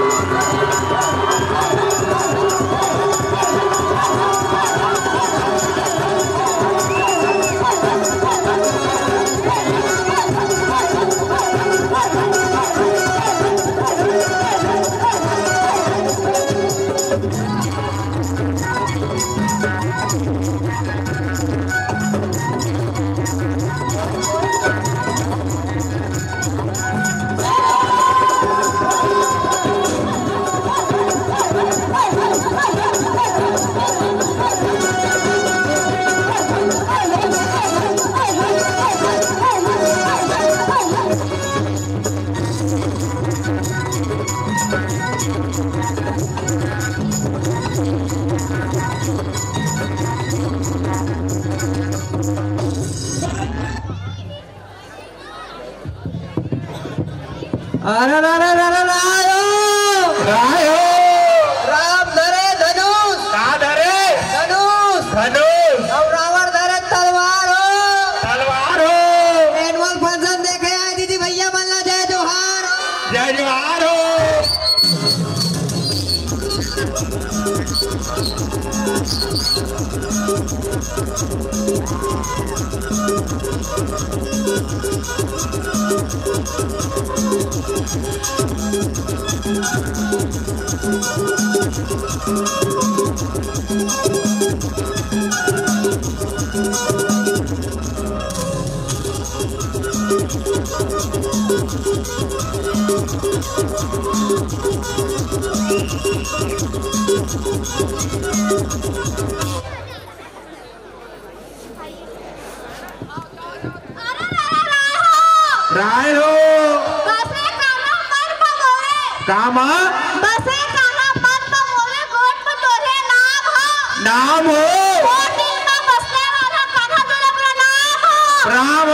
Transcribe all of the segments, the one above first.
अरे रायो राम धरे धनुष का धरे धनुष धनुष और रावण धरे तलवार हो एनुअल फंक्शन देखे आए दीदी भैया बल्ला जय जोहार हो राय हो बसे काना पर पगोरे कामा बसे काना पर पगोरे गोट पर तोरे नाम हो कोटी में बसने वाला कान्हा तोरे पूरा नाम हो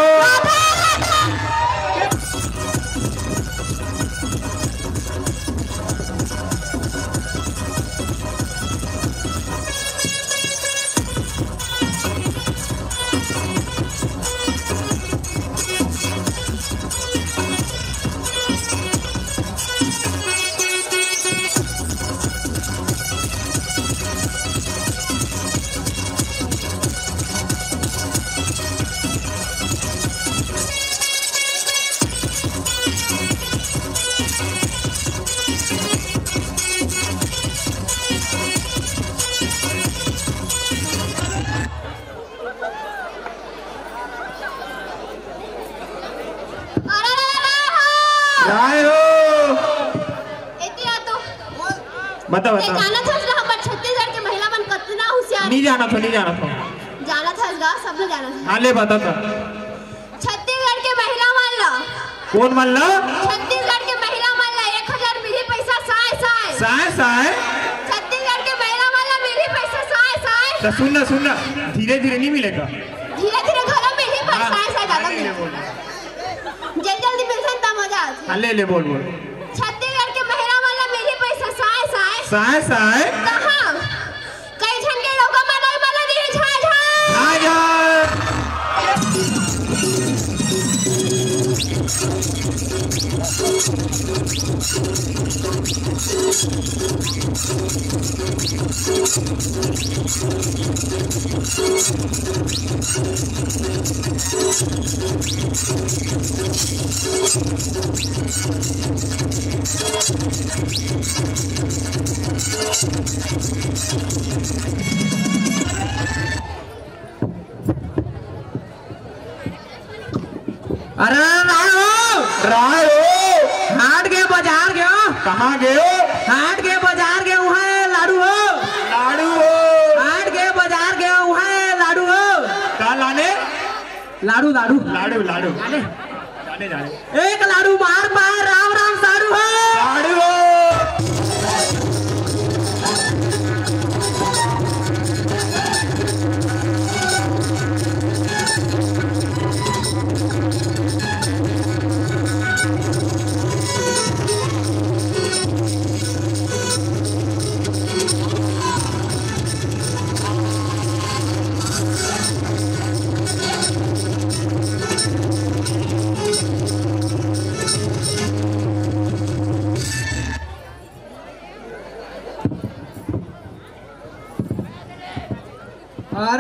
बता बता जाना था हम छत्तीसगढ़ के महिला मन कितना होशियार नहीं जाना था सब लोग जाना था। हाँ ले बता था छत्तीसगढ़ के महिला मन ला कौन मन ला छत्तीसगढ़ के महिला मन ला 1000 मिली पैसा साए छत्तीसगढ़ के महिला मन ला मिली पैसा साए तो सुनना धीरे धीरे नहीं मिलेगा धीरे घर में ही पैसा ज्यादा जल्दी मिलता तब मजा आता। हाँ ले बोल छत्तीसगढ़ के महिला मन ला मिली पैसा साए कहाँ कई झन के लोग मनाई वाला दी झाझा अरे रायो हाट गए बाजार गयो कहाँ गयो हाट गए बाजार गए वहाँ लाडू हो हाट गए बाजार गए वहाँ लाडू हो क्या लाने लाडू जाने एक लाडू बार राम साडू हो लाडू हो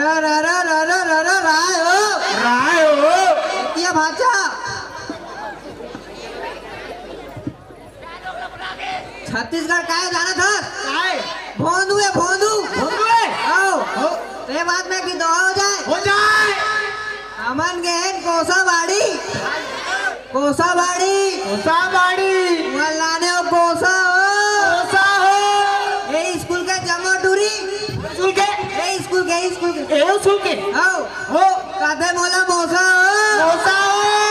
राय हो क्या भाचा छत्तीसगढ़ का जाना था भोंदू है भोंदू ये बात में की दो हो जाए अमन गहन कोसाबाड़ी लाने हो कोसा हो ये स्कूल के जमा टूरी स्कूल के हो काते मोला मोसा हो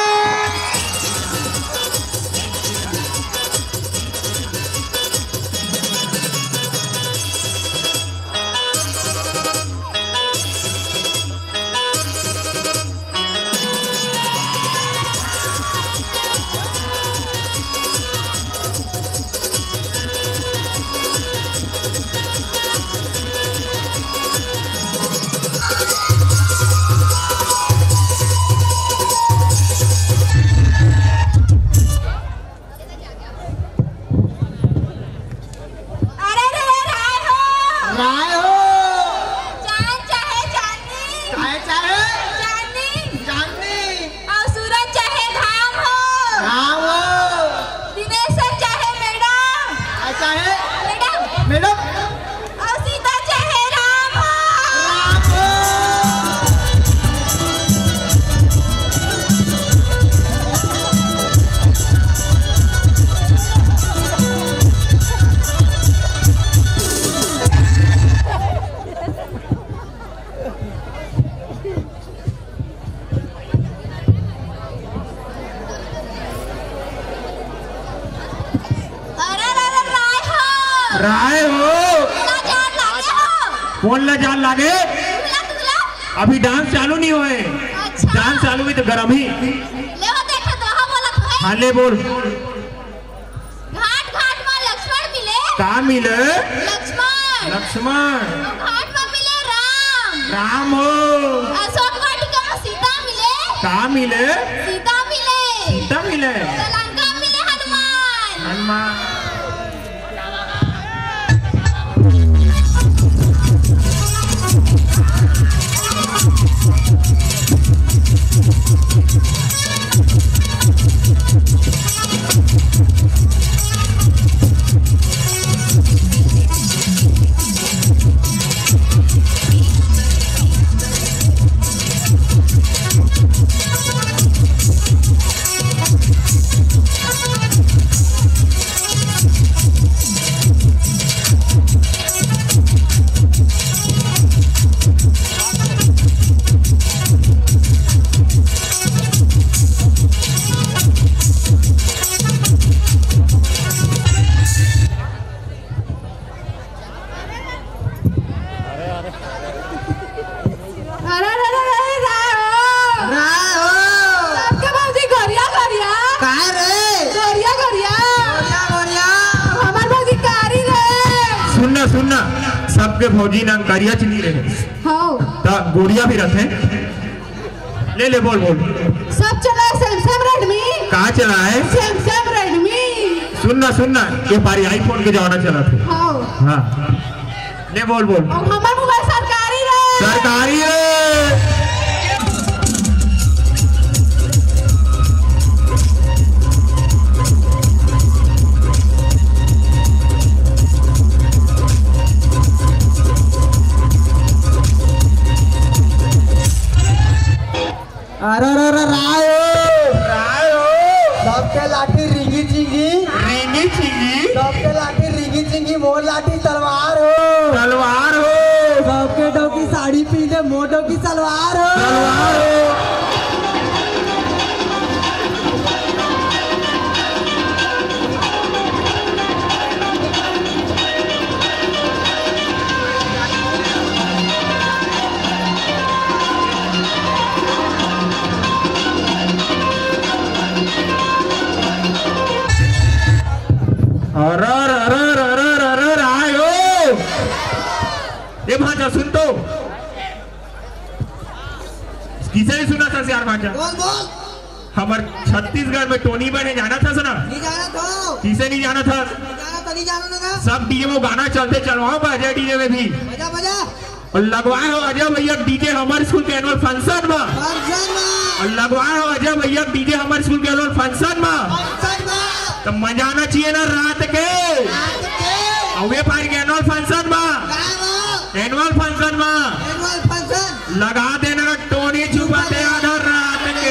राय हो कौन ला जान लागे अभी डांस चालू नहीं हुए डांस चालू हुई तो गरम ही हाँ ले बोल घाट में लक्ष्मण मिले कहाँ मिले लक्ष्मण घाट में मिले राम हो अशोक वाटिका में सीता मिले कहाँ मिले सीता मिले लंका मिले हनुमान सुनना सबके फौजी ना करिया चली रहे गोड़िया भी रखे ले बोल सब चला सैमसंग रेडमी कहाँ चला है सैमसंग रेडमी सुनना ये बारी आईफोन के जमाना चला था हाँ ले बोल हमारा मोबाइल सरकारी है अरे रायो सबके लाठी रिंगी चिंगी सबके लाठी रिंगी चिंगी मोर लाठी तलवार हो सबके डोकी साड़ी पीने मोटो की सलवार हो ये भाषा सुन तो किसे नहीं सुना था यार भाषा बोल हमार छत्तीसगढ़ में टोनी बने जाना था सुना नहीं जाना था किसे नहीं जाना था नहीं जाना सब डीजे में गाना चलते चलवाओ बजे डीजे में भी बजा और लगवाए हो अजय भैया डीजे हमारे स्कूल के एनुअल फंक्शन में। और लगवाए हो अजय भैया डीजे हमारे स्कूल के एनुअल फंक्शन में। तो मजा आना चाहिए ना रात के अवे पार के एनुअल फंक्शन में। एनुअल फंक्शन में लगा देना टोनी छुपा दे आधा रात के।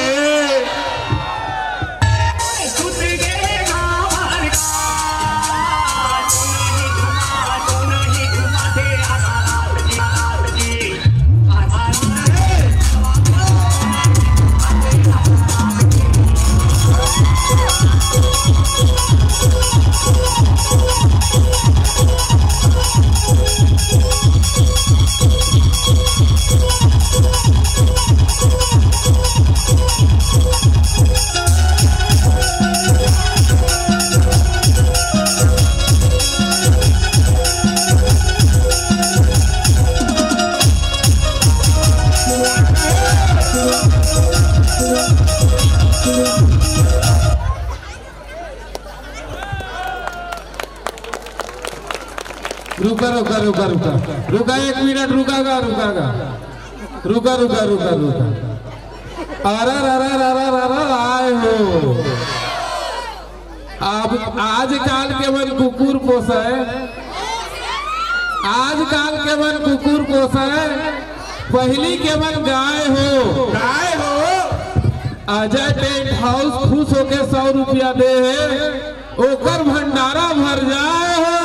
रुका 1 मिनट रुका। आए हो अब आजकल के मन कुकुर पोसाए। आजकल के मन कुकुर पोसाए पहली के मन गाय हो। अजय टेंट हाउस खुश होके 100 रुपया दे है ओकर भंडारा भर जाए हो।